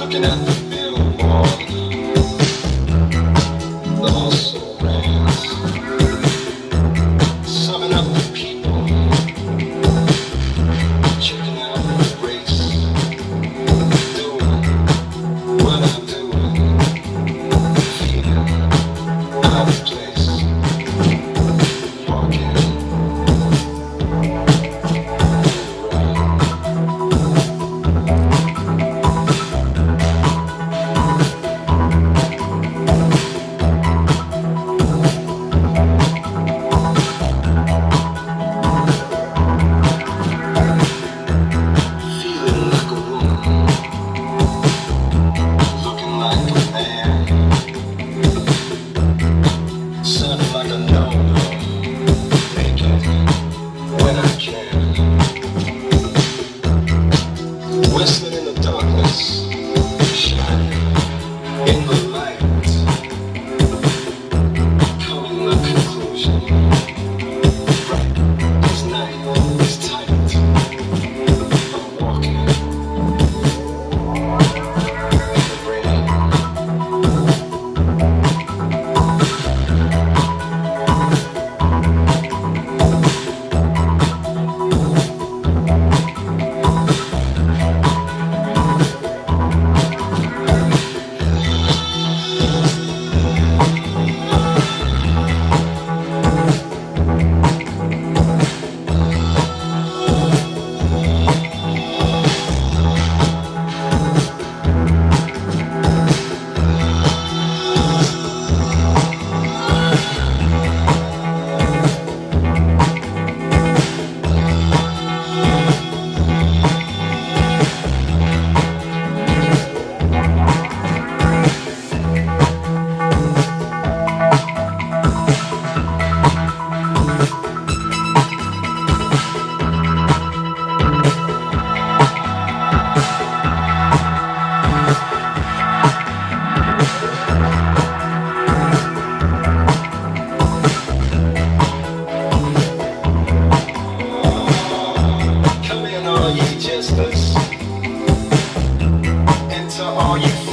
Looking at the billboard, the hustle rants, summing up the people, checking out the race, doing what I'm doing, feeling out of place, walking around. Whistling in the darkness, shining in the light, coming to the conclusion, right, this night is tight, I'm walking in the rain. Enter all you